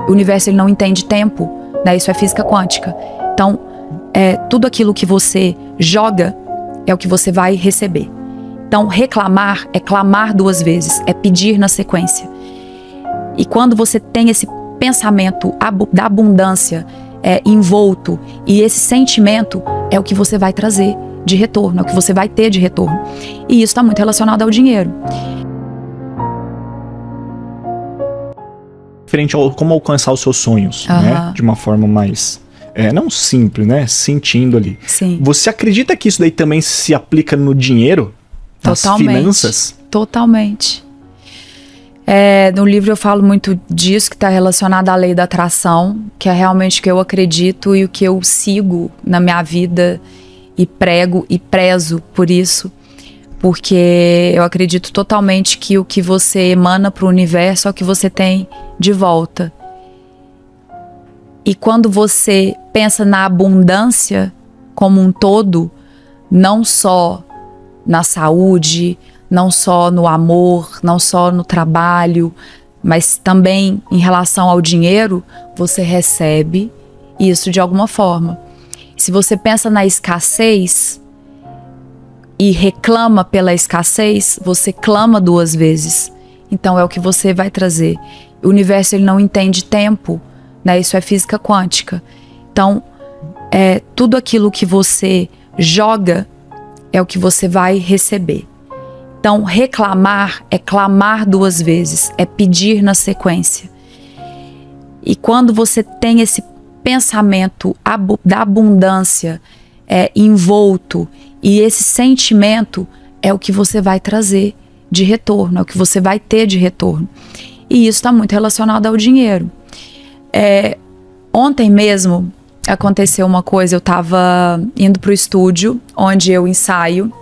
O universo, ele não entende tempo, né? Isso é física quântica. Então, tudo aquilo que você joga é o que você vai receber. Então, reclamar é clamar 2 vezes, é pedir na sequência. E quando você tem esse pensamento da abundância envolto, e esse sentimento é o que você vai trazer de retorno, é o que você vai ter de retorno. E isso está muito relacionado ao dinheiro. Diferente ao como alcançar os seus sonhos, né? De uma forma mais... não simples, né? Sentindo ali. Sim. Você acredita que isso daí também se aplica no dinheiro? Nas finanças? Totalmente. No livro eu falo muito disso, que está relacionado à lei da atração, que é realmente o que eu acredito e o que eu sigo na minha vida e prego e prezo por isso, porque eu acredito totalmente que o que você emana para o universo é o que você tem de volta. E quando você pensa na abundância como um todo, não só na saúde, não só no amor, não só no trabalho, mas também em relação ao dinheiro, você recebe isso de alguma forma. Se você pensa na escassez e reclama pela escassez, você clama 2 vezes. Então é o que você vai trazer. O universo, ele não entende tempo, né? Isso é física quântica. Então, tudo aquilo que você joga é o que você vai receber. Então, reclamar é clamar 2 vezes, é pedir na sequência. E quando você tem esse pensamento da abundância envolto, e esse sentimento é o que você vai trazer de retorno, é o que você vai ter de retorno. E isso está muito relacionado ao dinheiro. Ontem mesmo aconteceu uma coisa, eu estava indo para o estúdio, onde eu ensaio.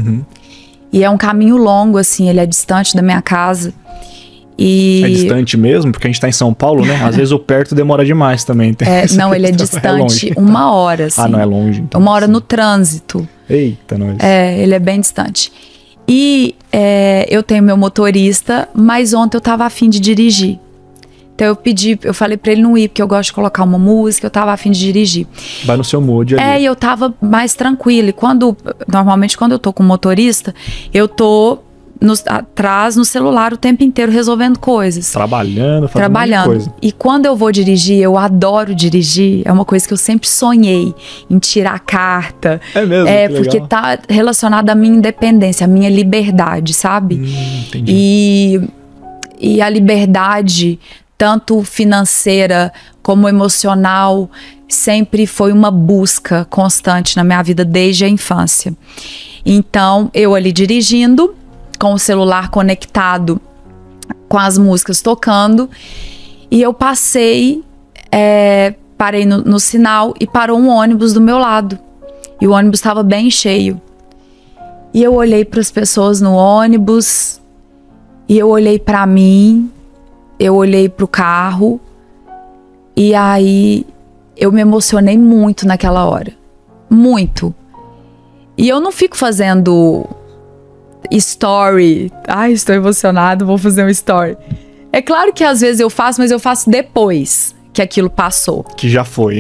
E é um caminho longo, assim, ele é distante da minha casa. E... É distante mesmo? Porque a gente tá em São Paulo, né? Às vezes o perto demora demais também. Não, ele é distante 1 hora, assim. Não é longe. Então, 1 hora no trânsito. Eita, nós. Ele é bem distante. E eu tenho meu motorista, mas ontem eu tava a fim de dirigir. Então eu falei pra ele não ir, porque eu gosto de colocar uma música, eu tava a fim de dirigir. Vai no seu mood ali. E eu tava mais tranquila. E normalmente quando eu tô com o motorista, eu tô atrás no celular o tempo inteiro resolvendo coisas. Fazendo coisa. E quando eu vou dirigir, eu adoro dirigir. É uma coisa que eu sempre sonhei em tirar a carta. É mesmo? Porque tá relacionado à minha independência, à minha liberdade, sabe? Entendi. E a liberdade, tanto financeira como emocional, sempre foi uma busca constante na minha vida desde a infância. Então, eu ali dirigindo, com o celular conectado, com as músicas tocando, e eu parei no sinal e parou um ônibus do meu lado. E o ônibus estava bem cheio. E eu olhei para as pessoas no ônibus, e eu olhei para mim, eu olhei pro carro, e aí eu me emocionei muito naquela hora. Muito. E eu não fico fazendo story. Ai, estou emocionado, vou fazer um story. É claro que às vezes eu faço, mas eu faço depois que aquilo passou. Que já foi.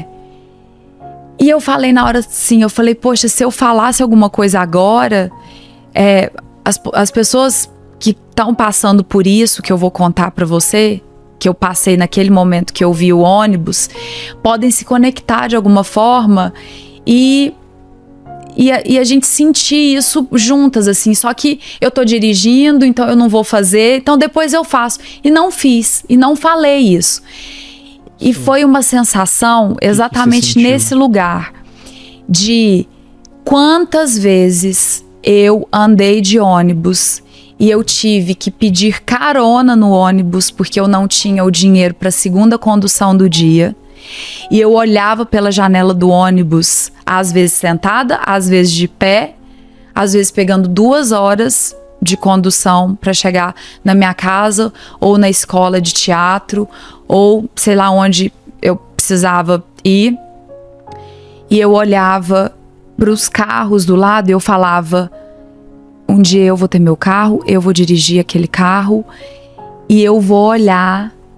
E eu falei na hora assim, eu falei, poxa, se eu falasse alguma coisa agora, as pessoas que estão passando por isso que eu vou contar pra você, que eu passei naquele momento que eu vi o ônibus, podem se conectar de alguma forma e a gente sentir isso juntas, assim. Só que eu tô dirigindo, então eu não vou fazer, então depois eu faço. E não fiz, e não falei isso. E foi uma sensação exatamente nesse lugar de quantas vezes eu andei de ônibus e eu tive que pedir carona no ônibus porque eu não tinha o dinheiro para a segunda condução do dia. E eu olhava pela janela do ônibus, às vezes sentada, às vezes de pé, às vezes pegando 2 horas de condução para chegar na minha casa ou na escola de teatro ou sei lá onde eu precisava ir. E eu olhava para os carros do lado e eu falava, um dia eu vou ter meu carro, eu vou dirigir aquele carro e eu vou olhar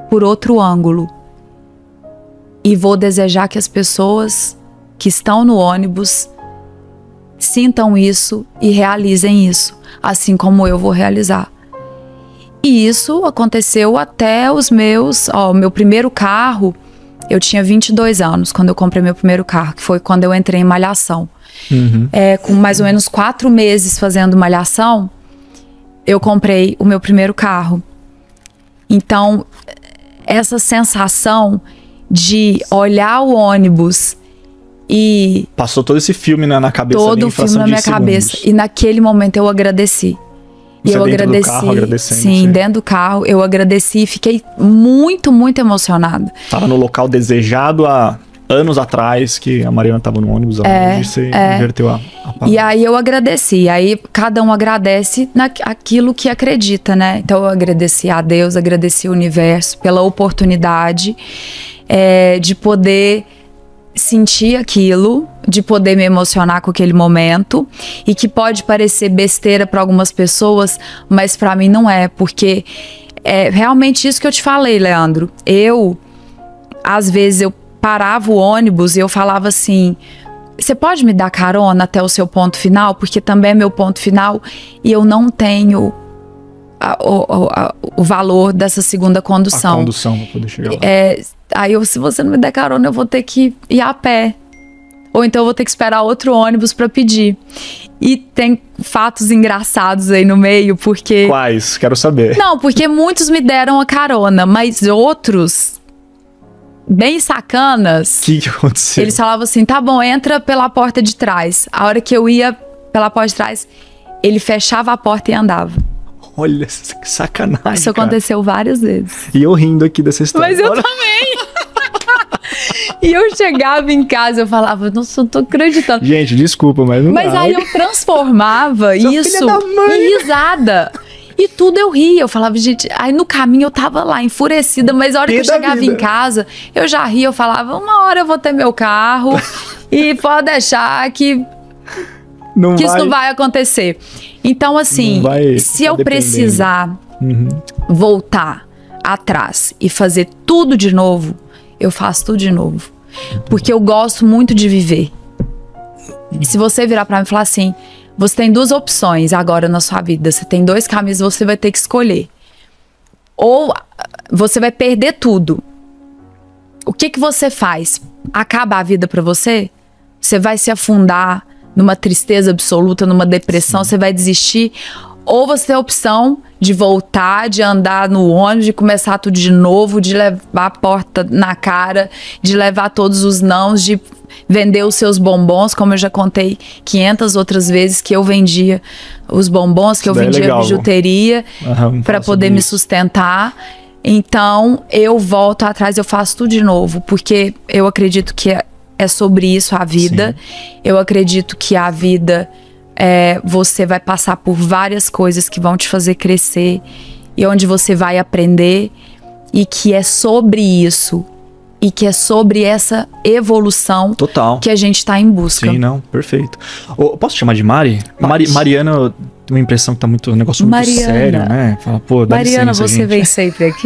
por outro ângulo. E vou desejar que as pessoas que estão no ônibus sintam isso e realizem isso, assim como eu vou realizar. E isso aconteceu até os meus... meu primeiro carro, eu tinha 22 anos quando eu comprei meu primeiro carro, que foi quando eu entrei em Malhação. Com mais ou menos 4 meses fazendo Malhação, eu comprei o meu primeiro carro. Então, essa sensação de olhar o ônibus e... Passou todo esse filme na cabeça. Todo o filme na minha cabeça. E naquele momento eu agradeci. Você e eu dentro agradeci. Do carro, agradecendo, sim, dentro do carro eu agradeci e fiquei muito, muito emocionada. Tava no local desejado há anos atrás, que a Mariana tava no ônibus, e você inverteu a palavra. E aí eu agradeci. Aí cada um agradece naquilo que acredita, né? Então eu agradeci a Deus, agradeci o universo pela oportunidade de poder sentir aquilo, de poder me emocionar com aquele momento, e que pode parecer besteira para algumas pessoas, mas para mim não é, porque é realmente isso que eu te falei, Leandro. Às vezes eu parava o ônibus e eu falava assim: você pode me dar carona até o seu ponto final? Porque também é meu ponto final e eu não tenho o valor dessa segunda condução. A condução para poder chegar lá. Aí se você não me der carona, eu vou ter que ir a pé. Ou então eu vou ter que esperar outro ônibus para pedir. E tem fatos engraçados aí no meio, porque... Quais? Quero saber. Não, porque muitos me deram a carona, mas outros, bem sacanas... O que aconteceu? Eles falavam assim: tá bom, entra pela porta de trás. A hora que eu ia pela porta de trás, ele fechava a porta e andava. Olha, que sacanagem. Isso aconteceu várias vezes. E eu rindo aqui dessa história. Mas eu também. E eu chegava em casa, eu falava: nossa, eu não tô acreditando. Gente, desculpa, mas não Mas dá. Aí eu transformava isso em risada. E tudo eu ria. Eu falava: gente... Aí no caminho eu tava lá, enfurecida. Mas a hora que eu chegava em casa, eu já ria. Eu falava: uma hora eu vou ter meu carro. E pode deixar que isso não vai acontecer. Então, assim, se eu precisar voltar atrás e fazer tudo de novo, eu faço tudo de novo. Porque eu gosto muito de viver. E se você virar pra mim e falar assim: você tem 2 opções agora na sua vida, você tem 2 caminhos, você vai ter que escolher. Ou você vai perder tudo. O que você faz? Acaba a vida pra você? Você vai se afundar numa tristeza absoluta, numa depressão, você vai desistir? Ou você tem a opção de voltar, de andar no ônibus, de começar tudo de novo, de levar a porta na cara, de levar todos os nãos, de vender os seus bombons, como eu já contei 500 outras vezes que eu vendia os bombons, que eu vendia bijuteria para poder me sustentar. Então eu volto atrás, eu faço tudo de novo, porque eu acredito que é sobre isso a vida. Sim. Eu acredito que a vida, você vai passar por várias coisas que vão te fazer crescer e onde você vai aprender, e que é sobre isso e que é sobre essa evolução total que a gente tá em busca. Sim, não, perfeito. Posso te chamar de Mari? Mariana, eu tenho uma impressão que tá um negócio muito sério, né? Fala, pô, dá Mariana, licença, você gente. vem sempre aqui.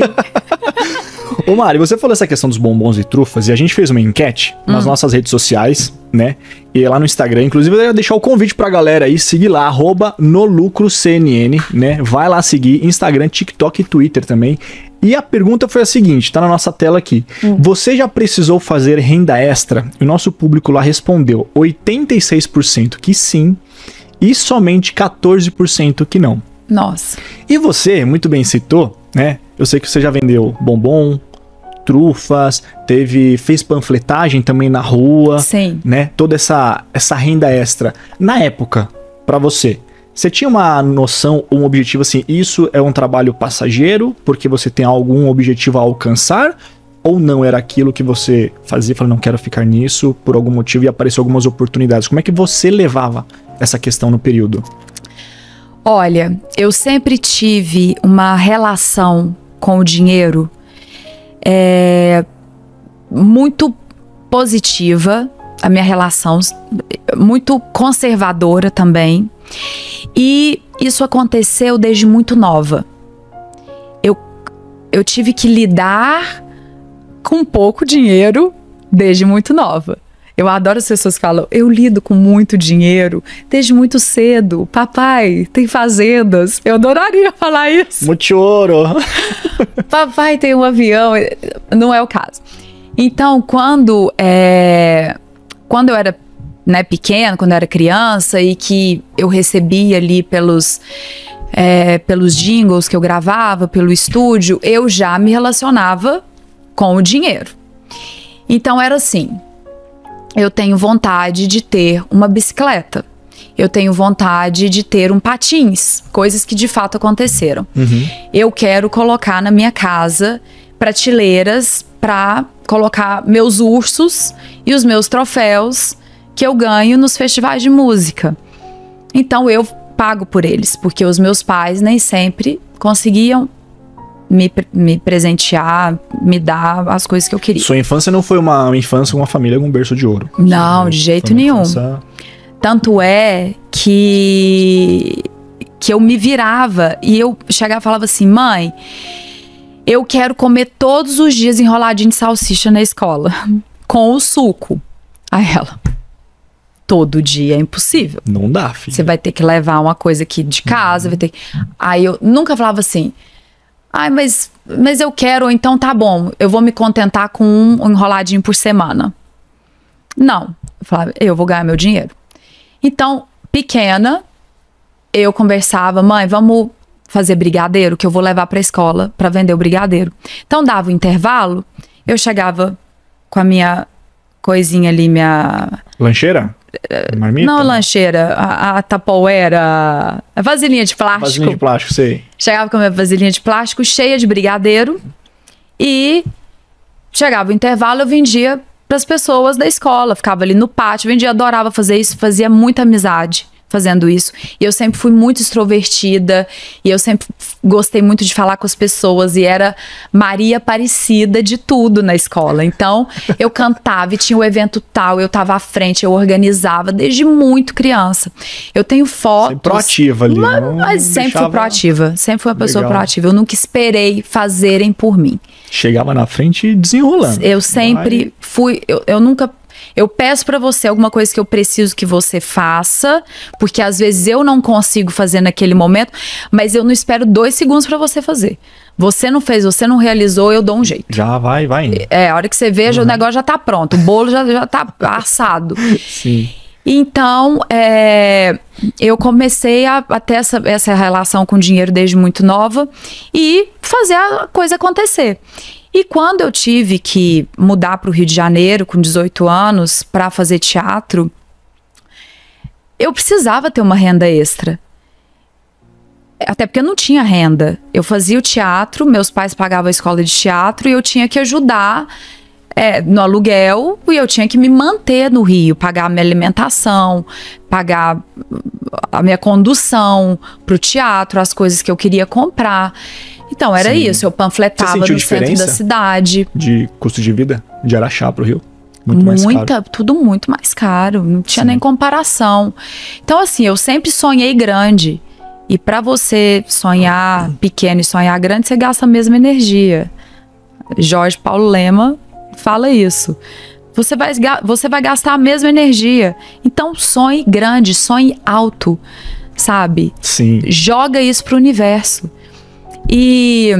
Ô Mari, você falou essa questão dos bombons e trufas, e a gente fez uma enquete nas nossas redes sociais, né? E lá no Instagram, inclusive eu ia deixar o convite pra galera aí, seguir lá, @nolucrocnn, né? Vai lá seguir, Instagram, TikTok e Twitter também. E a pergunta foi a seguinte, tá na nossa tela aqui. Você já precisou fazer renda extra? E o nosso público lá respondeu 86% que sim, e somente 14% que não. Nossa. E você, muito bem citou, né? Eu sei que você já vendeu bombom, trufas, fez panfletagem também na rua. Sim. Né? Toda essa renda extra. Na época, pra você tinha uma noção, um objetivo assim, isso é um trabalho passageiro, porque você tem algum objetivo a alcançar? Ou não era aquilo que você fazia, falou, não quero ficar nisso, por algum motivo, e apareceu algumas oportunidades? Como é que você levava essa questão no período? Olha, eu sempre tive uma relação com o dinheiro muito positiva, a minha relação muito conservadora também, e isso aconteceu desde muito nova. eu tive que lidar com pouco dinheiro desde muito nova. Eu adoro as pessoas que falam, eu lido com muito dinheiro desde muito cedo. Papai, tem fazendas. Eu adoraria falar isso. Muito ouro. Papai, tem um avião. Não é o caso. Então, quando eu era pequena, quando eu era criança, e que eu recebia ali pelos jingles que eu gravava, pelo estúdio, eu já me relacionava com o dinheiro. Então, era assim... Eu tenho vontade de ter uma bicicleta. Eu tenho vontade de ter um patins. Coisas que de fato aconteceram. Uhum. Eu quero colocar na minha casa prateleiras para colocar meus ursos e os meus troféus que eu ganho nos festivais de música. Então eu pago por eles, porque os meus pais nem sempre conseguiam me presentear, me dar as coisas que eu queria. Sua infância não foi uma infância com uma família com berço de ouro? Não, de jeito nenhum. Infância... Tanto é que eu me virava e eu chegava e falava assim, mãe, eu quero comer todos os dias enroladinho de salsicha na escola, com o suco. Aí ela, todo dia é impossível. Não dá, filho. Você vai ter que levar uma coisa aqui de casa, vai ter que... Aí eu nunca falava assim... Ai, mas eu quero, então tá bom, eu vou me contentar com um enroladinho por semana. Não, eu falava, eu vou ganhar meu dinheiro. Então, pequena, eu conversava, mãe, vamos fazer brigadeiro, que eu vou levar pra escola pra vender o brigadeiro. Então, dava o intervalo, eu chegava com a minha coisinha ali, minha... Lancheira? Marmita? Não, lancheira, a Tupperware, a vasilhinha de plástico. Vasilhinha de plástico, sei. Chegava com a minha vasilhinha de plástico cheia de brigadeiro e chegava o intervalo, eu vendia para as pessoas da escola, ficava ali no pátio, vendia, adorava fazer isso, fazia muita amizade fazendo isso. E eu sempre fui muito extrovertida e eu sempre gostei muito de falar com as pessoas e era Maria Aparecida de tudo na escola. Então, eu cantava e tinha o evento tal, eu tava à frente, eu organizava desde muito criança. Eu tenho fotos... Sempre proativa ali. Mas sempre fui proativa. Sempre fui uma pessoa proativa. Eu nunca esperei fazerem por mim. Chegava na frente e desenrolando. Eu sempre fui... Eu nunca... Eu peço pra você alguma coisa que eu preciso que você faça, porque às vezes eu não consigo fazer naquele momento, mas eu não espero 2 segundos pra você fazer. Você não fez, você não realizou, eu dou um jeito. Já vai indo. A hora que você veja, o negócio já tá pronto, o bolo já tá assado. Sim. Então, eu comecei a ter essa relação com dinheiro desde muito nova e fazer a coisa acontecer. E quando eu tive que mudar para o Rio de Janeiro com 18 anos para fazer teatro, eu precisava ter uma renda extra. Até porque eu não tinha renda. Eu fazia o teatro, meus pais pagavam a escola de teatro e eu tinha que ajudar no aluguel e eu tinha que me manter no Rio, pagar a minha alimentação, pagar a minha condução para o teatro, as coisas que eu queria comprar. Então, era isso. Eu panfletava no centro da cidade. De custo de vida? De Araxá pro Rio? Muito mais caro. Tudo muito mais caro. Não tinha nem comparação. Então, assim, eu sempre sonhei grande. E pra você sonhar pequeno e sonhar grande, você gasta a mesma energia. Jorge Paulo Lema fala isso. Você vai gastar a mesma energia. Então, sonhe grande, sonhe alto, sabe? Sim. Joga isso pro universo. E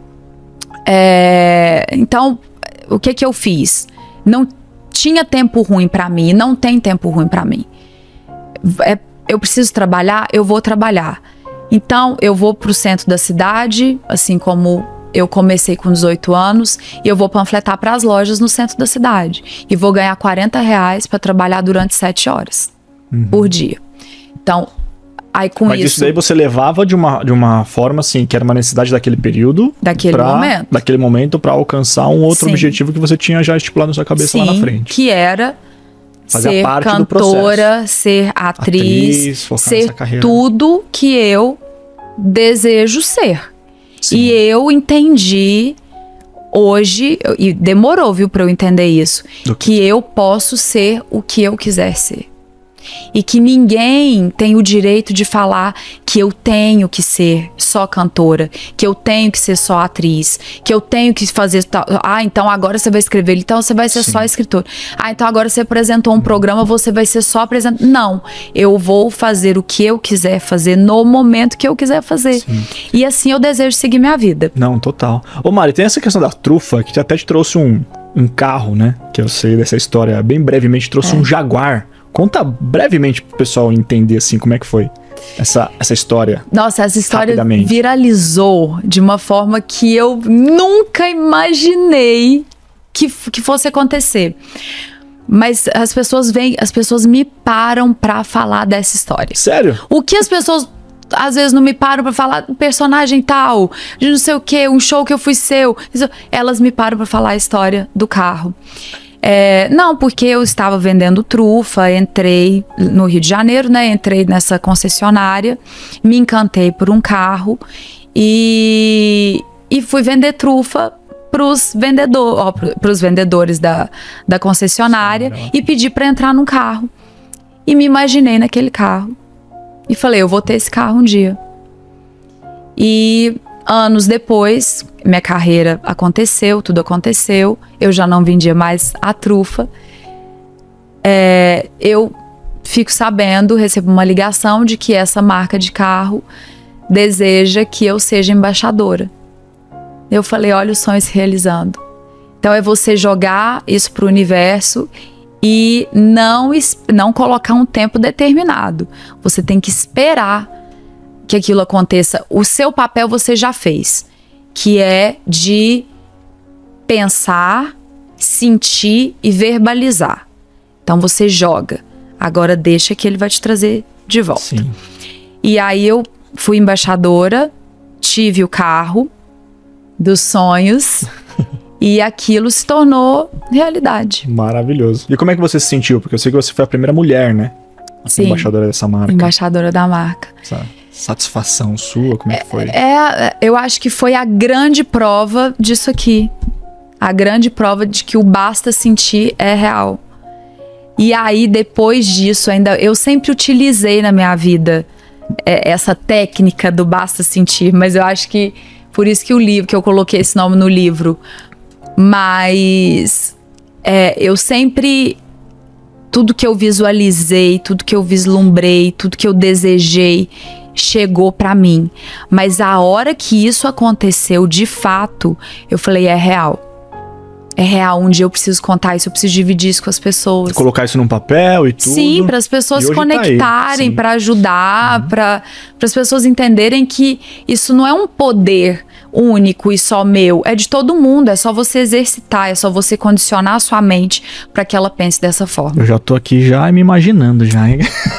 então, o que eu fiz? Não tinha tempo ruim pra mim, não tem tempo ruim pra mim. Eu preciso trabalhar, eu vou trabalhar. Então, eu vou pro centro da cidade, assim como eu comecei com 18 anos, e eu vou panfletar para as lojas no centro da cidade. E vou ganhar R$40 para trabalhar durante 7 horas por dia. Então, aí com Mas isso daí você levava de uma forma assim, que era uma necessidade daquele período. Daquele momento para alcançar um outro objetivo que você tinha já estipulado na sua cabeça lá na frente. Que era ser cantora, ser atriz ser tudo que eu desejo ser. Sim. E eu entendi hoje, e demorou, viu, pra eu entender isso, que eu posso ser o que eu quiser ser. e que ninguém tem o direito de falar que eu tenho que ser só cantora, que eu tenho que ser só atriz, que eu tenho que fazer tal. Ah, então agora você vai escrever, então você vai ser só escritor. Ah, então agora você apresentou um programa, você vai ser só apresentador. Não, eu vou fazer o que eu quiser fazer no momento que eu quiser fazer. Sim. E assim eu desejo seguir minha vida. Não, total. Ô Mari, tem essa questão da trufa, que até te trouxe um carro, né? Que eu sei dessa história, bem brevemente, trouxe um Jaguar. Conta brevemente pro pessoal entender, assim, como é que foi essa história. Nossa, essa história viralizou de uma forma que eu nunca imaginei que fosse acontecer. Mas as pessoas me param pra falar dessa história. Sério? O que as pessoas às vezes não me param pra falar personagem tal, de não sei o que, um show que eu fui seu. Elas me param pra falar a história do carro. Não, porque eu estava vendendo trufa, entrei no Rio de Janeiro, né? Entrei nessa concessionária, me encantei por um carro e fui vender trufa pros vendedores da concessionária e pedi para entrar num carro. E me imaginei naquele carro. E falei, eu vou ter esse carro um dia. E anos depois, minha carreira aconteceu, tudo aconteceu. Eu já não vendia mais a trufa. Eu fico sabendo, recebo uma ligação de que essa marca de carro deseja que eu seja embaixadora. Eu falei, olha os sonhos se realizando. Então é você jogar isso pro universo e não colocar um tempo determinado. Você tem que esperar que aquilo aconteça. O seu papel você já fez, que é de pensar, sentir e verbalizar. Então você joga. Agora deixa que ele vai te trazer de volta. Sim. E aí eu fui embaixadora, tive o carro dos sonhos e aquilo se tornou realidade. Maravilhoso. E como é que você se sentiu? Porque eu sei que você foi a primeira mulher, né? Sim. Embaixadora dessa marca. Embaixadora da marca. Essa satisfação sua, como é que foi? Eu acho que foi a grande prova disso aqui. A grande prova de que o basta sentir é real. E aí, depois disso, eu sempre utilizei na minha vida essa técnica do basta sentir, mas eu acho que por isso que eu coloquei esse nome no livro. Mas eu sempre, tudo que eu visualizei, tudo que eu vislumbrei, tudo que eu desejei, chegou pra mim. Mas a hora que isso aconteceu, de fato, eu falei, é real. É real, um dia eu preciso contar isso, eu preciso dividir isso com as pessoas. Colocar isso num papel e tudo. Sim, para as pessoas se conectarem, para ajudar, para as pessoas entenderem que isso não é um poder único e só meu, é de todo mundo, é só você exercitar, é só você condicionar a sua mente para que ela pense dessa forma. Eu já tô aqui já me imaginando já, hein?